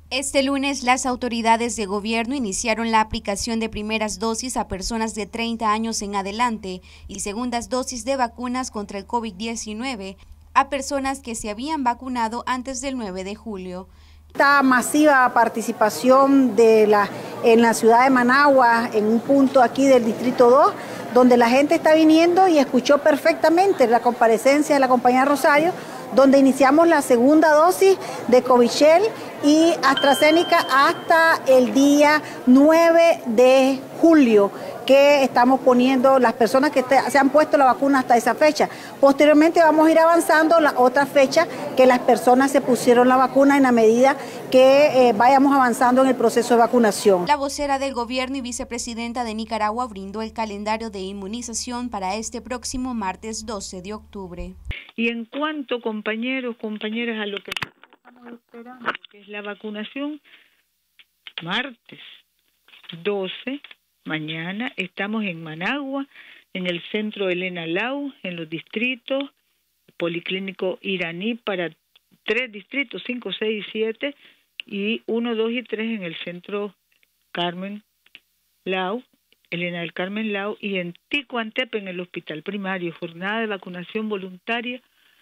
Este lunes, las autoridades de gobierno iniciaron la aplicación de primeras dosis a personas de 30 años en adelante y segundas dosis de vacunas contra el COVID-19 a personas que se habían vacunado antes del 9 de julio. Esta masiva participación en la ciudad de Managua, en un punto aquí del Distrito 2, donde la gente está viniendo y escuchó perfectamente la comparecencia de la compañera Rosario, donde iniciamos la segunda dosis de Covishield y AstraZeneca hasta el día 9 de julio, que estamos poniendo las personas que se han puesto la vacuna hasta esa fecha. Posteriormente vamos a ir avanzando la otra fecha que las personas se pusieron la vacuna en la medida que vayamos avanzando en el proceso de vacunación. La vocera del gobierno y vicepresidenta de Nicaragua brindó el calendario de inmunización para este próximo martes 12 de octubre. Y en cuanto, compañeros, compañeras, a lo que estamos esperando, que es la vacunación, martes 12, mañana, estamos en Managua, en el centro Elena Lau, en los distritos, Policlínico Iraní para 3 distritos, 5, 6 y 7, y 1, 2 y 3 en el centro Carmen Lau, Elena del Carmen Lau, y en Ticuantepe, en el hospital primario, jornada de vacunación voluntaria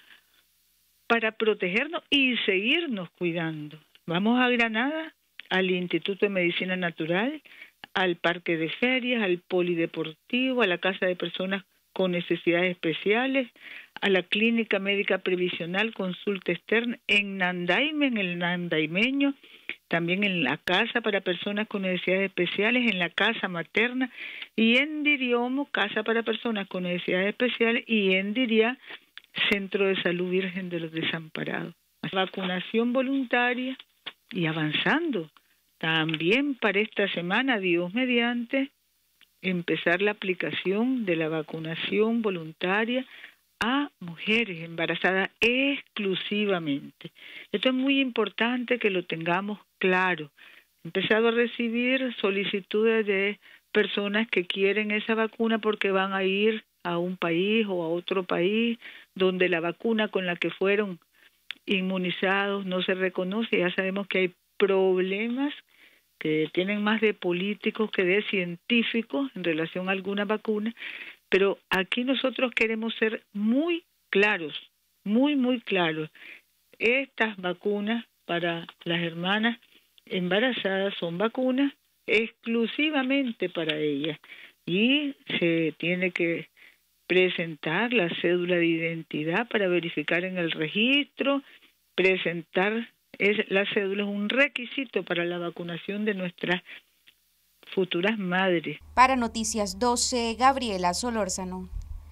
para protegernos y seguirnos cuidando. Vamos a Granada, al Instituto de Medicina Natural, al Parque de Ferias, al Polideportivo, a la Casa de Personas con Necesidades Especiales, a la Clínica Médica Previsional Consulta Externa, en Nandaime, en el Nandaimeño, también en la Casa para Personas con Necesidades Especiales, en la Casa Materna, y en Diriomo, Casa para Personas con Necesidades Especiales, y en Diria, Centro de Salud Virgen de los Desamparados. Vacunación voluntaria y avanzando. También para esta semana, Dios mediante, empezar la aplicación de la vacunación voluntaria a mujeres embarazadas exclusivamente. Esto es muy importante que lo tengamos claro. He empezado a recibir solicitudes de personas que quieren esa vacuna porque van a ir a un país o a otro país donde la vacuna con la que fueron inmunizados no se reconoce. Ya sabemos que hay problemas que tienen más de políticos que de científicos en relación a alguna vacuna, pero aquí nosotros queremos ser muy claros, muy claros. Estas vacunas para las hermanas embarazadas son vacunas exclusivamente para ellas y se tiene que presentar la cédula de identidad para verificar en el registro, presentar la cédula es un requisito para la vacunación de nuestras futuras madres. Para Noticias 12, Gabriela Solórzano.